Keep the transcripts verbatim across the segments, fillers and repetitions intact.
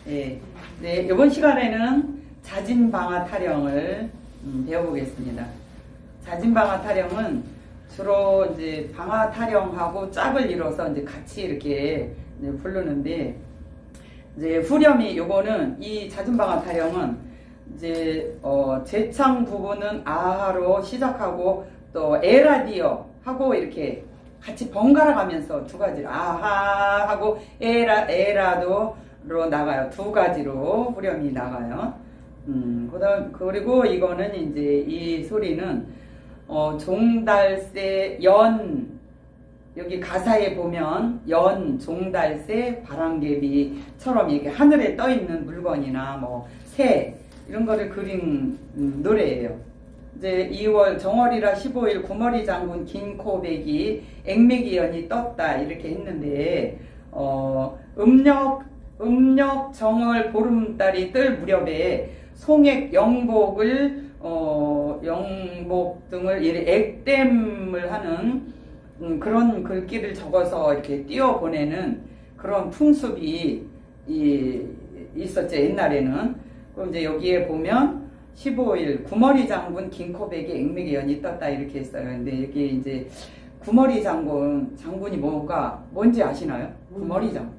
예. 네, 이번 시간에는 자진방아 타령을 음, 배워보겠습니다. 자진방아 타령은 주로 이제 방아 타령하고 짝을 이뤄서 이제 같이 이렇게 이제 부르는데, 이제 후렴이 요거는 이 자진방아 타령은 이제 어 제창 부분은 아하로 시작하고 또 에라디어 하고 이렇게 같이 번갈아 가면서 두 가지로 아하 하고 에라 에라도로 나가요. 두 가지로 후렴이 나가요. 음, 그다음 그리고 이거는 이제 이 소리는 어 종달새 연, 여기 가사에 보면 연, 종달새, 바람개비처럼 이렇게 하늘에 떠 있는 물건이나 뭐 새 이런 거를 그린 음, 노래예요. 이제 이월 정월이라 십오일 구머리 장군 긴코백이 액매기 연이 떴다 이렇게 했는데, 어 음력 음력 정월 보름달이 뜰 무렵에 송액 영복을 어 영복 등을 이렇게 액땜을 하는 음, 그런 글귀를 적어서 이렇게 띄워 보내는 그런 풍습이 이, 있었죠, 옛날에는. 그럼 이제 여기에 보면 십오일 구머리 장군 긴코백이 액매기 연이 떴다 이렇게 했어요. 근데 여기 이제 구머리 장군 장군이 뭐가 뭔지 아시나요? 구머리 장군.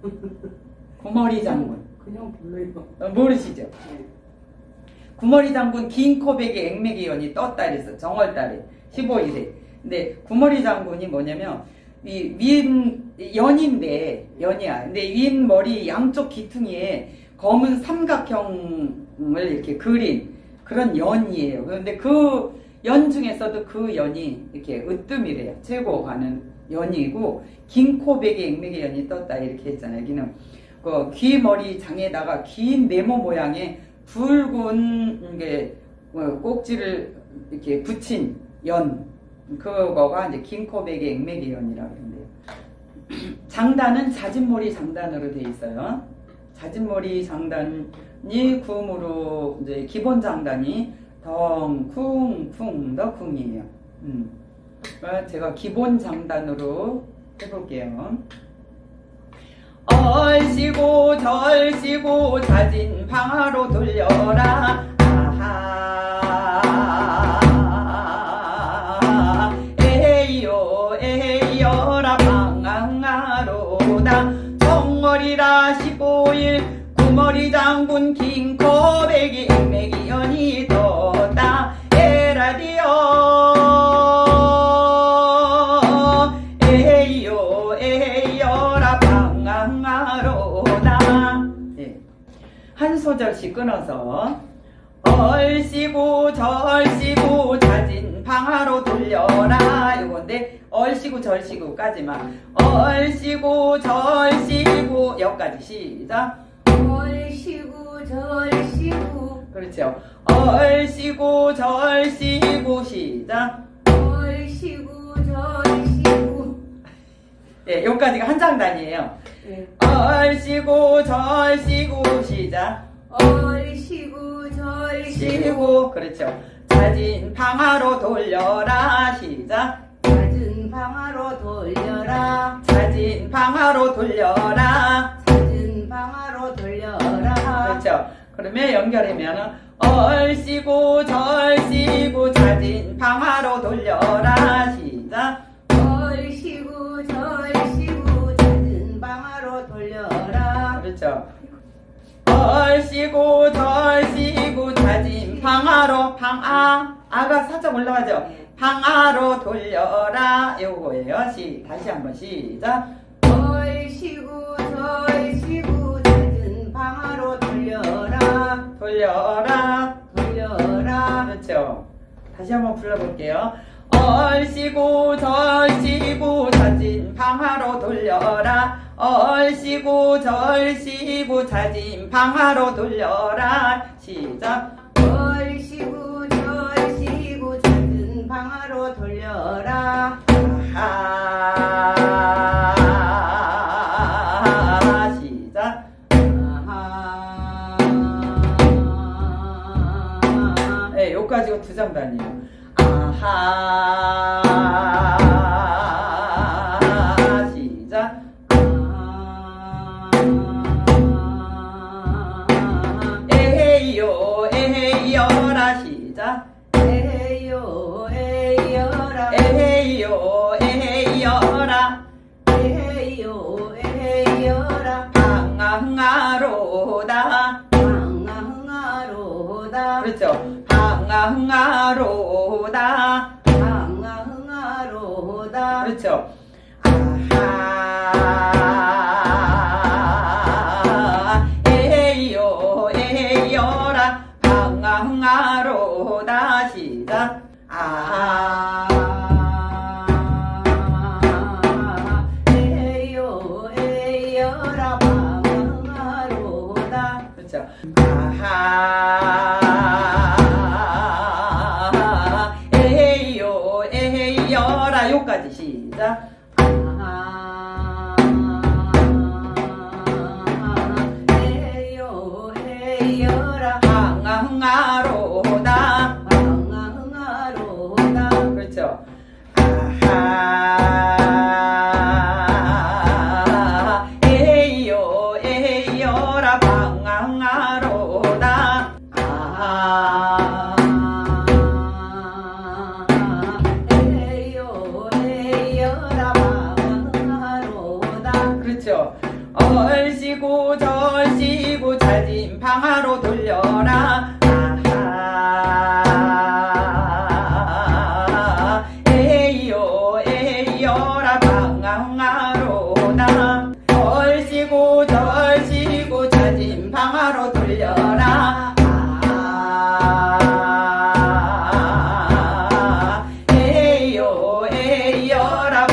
구머리 장군. 그냥 불러요. 어, 모르시죠? 네. 구머리 장군 긴코백이 액매기 연이 떴다 이랬어. 정월달에 십오일에. 근데 구머리 장군이 뭐냐면 이 윈 연인데 연이야. 근데 윈 머리 양쪽 귀퉁이에 검은 삼각형을 이렇게 그린 그런 연이에요. 그런데 그 연 중에서도 그 연이 이렇게 으뜸이래요. 최고 가는 연이고, 긴코백이 액매기 연이 떴다 이렇게 했잖아요. 여기는 그 귀 머리 장에다가 긴 네모 모양의 붉은 게 꼭지를 이렇게 붙인 연, 그거가 이제 긴코백이 액매기 연이라고 하는데요. 장단은 자진몰이 장단으로 되어 있어요. 자진몰이 장단이 쿵으로 이제 기본 장단이 덩, 쿵, 쿵, 더 쿵이에요. 음. 제가 기본 장단으로 해볼게요. 얼씨구 절씨구 자진 방아로 돌려라. 아하 에이요 에이요라 방아로다. 정월이라 십오일 구머리 장군 긴코백이 액매기 연이 떴다. 에라디어 에이요 에이요라 방아로다. 네. 한 소절씩 끊어서 얼씨구 절씨구 자진 방아로 돌려라 요건데, 얼씨구 절씨구까지만. 얼씨구 절씨구 여기까지 시작. 얼씨구 절씨구. 그렇죠. 얼씨구 절씨구 시작. 얼씨구 절씨구. 예, 여기까지가 한 장단이에요. 네. 얼씨구 절씨구 시작. 얼씨구 절씨구. 시구. 그렇죠. 자진 방아로 돌려라 시작. 자진 방아로 돌려라. 자진 방아로 돌려라. 자진 방아로 돌려라. 그렇죠. 그러면 연결하면은 얼씨구 절씨구 자진 방아로 돌려라 시작. 얼씨구 절씨구 자진 방아로 돌려라. 그렇죠. 얼씨구 절씨구 자진 방아로, 방아 아가 살짝 올라가죠. 방아로 돌려라 요거예요. 시 다시 한번 시작. 얼씨구 절씨구 자진 방아로 돌려라. 돌려라 돌려라. 그렇죠. 다시 한번 불러볼게요. 얼씨구 절씨구 자진 방아로 돌려라. 얼씨구 절씨구 자진 방아로 돌려라 시작. 얼씨구 절씨구 자진 방아로 돌려라. 아하 시작. 아하. 네, 여기까지가 두 장단이에요. 아하 시작. 아 에헤이요 에헤이여라 에헤이요 에헤이여라 에헤이요 에헤이여라 방아흥아로다. 방아흥아로다 그렇죠. 방아흥아로다. 방아흥아로다 그렇죠. 아하 에헤이요 에헤이여라 방아흥아로다. 시작. 아하 에헤이요 에헤이여라 방아흥아로다 그렇죠. 아하 에헤이요 에헤이여라 요까지 시작. 아하 에헤이요 에헤이여라 방아흥아로다. 방아흥아로다 그렇죠. 아하 에헤이요 에헤이여라 방아흥아로다. 아하 에헤이요 에헤이여라 방아흥아로다 그렇죠. 얼씨구 절씨구 자진 방아로 돌려라. 아하 에헤이요 에헤이여라 방아흥아로다. 얼씨구 절씨구 자진 방아로 돌려라. 아하 에헤이요 에헤이여라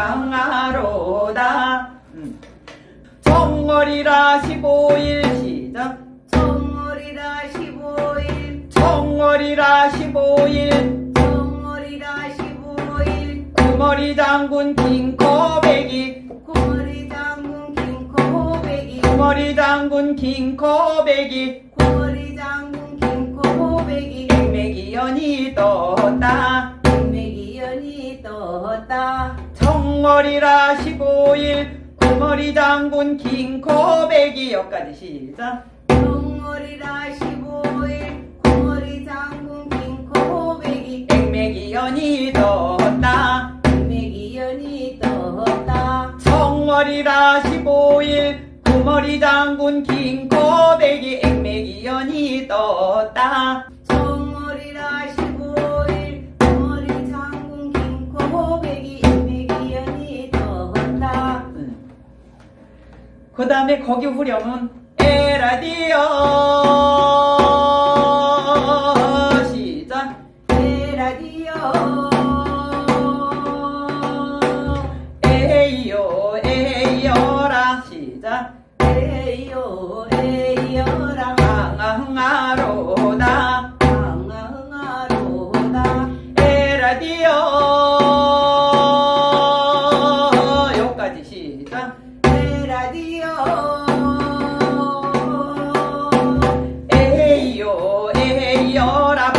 방아흥아로다. 음. 청월이라 십오일 시작. 청월이라 십오일 청월이라 십오일 청월이라 십오일 구머리 장군 긴코배기 고머리 장군 긴코배기 구머리 장군 긴코배기 고머리 장군 긴코배기 액맥이 연이 떴다. 인맥이 연이 떴다 청월이라 십오일 구머리 장군 긴코배기 여기까지 시작. 청월이라 십오일 고머리 장군 긴코배기 액맥이 연이 떴다. 인맥이 연이 떴다 청월이라 십오일 구머리 장군 긴코배기 액맥이 연이 떴다. 청월이라 십오일 고머리 장군 긴코배기 인맥이 연이 떴다 그 다음에 거기 후렴은 에라디오 시작. 에라디오 에헤이요 에헤이여라 시작. 에헤이요 에헤이여라 방아흥아로다. 방아흥아로다 에라디오 요까지 시작. 에라디오 에헤이요 에헤이여라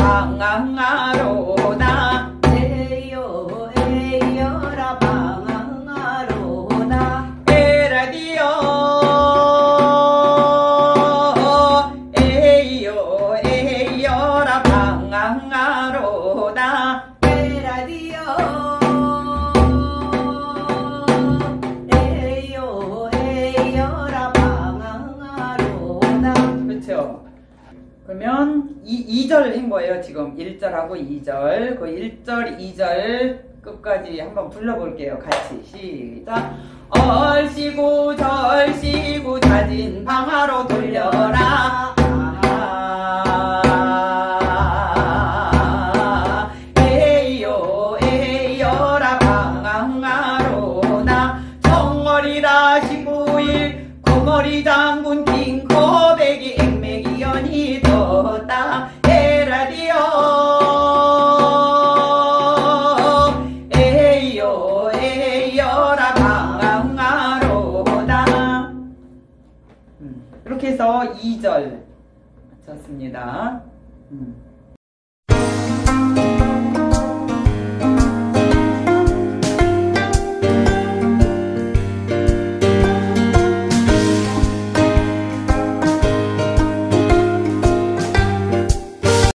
방아흥아로다. 에헤이요 에헤이여라 방아흥아로다 에라디오 에헤이요 에헤이여라 방아흥아로다. 에라디오 에헤이요 에헤이여라 방아흥아로다 그렇죠. 그러면 이, 이 절 한 거예요. 지금 일 절하고 이 절. 그 일 절, 이 절 끝까지 한번 불러볼게요. 같이 시작. 얼씨구 절씨구 자진 방아로 돌려라. 아하 에헤이요 에헤이여라 방아흥아로다. 청월이라 십오일 구머리 장군 긴코배기 액맥이 연이 떴다. 에라디오 에헤이요 에헤이여라 방아흥아로다. 음, 이렇게 해서 이 절 마쳤습니다. 음.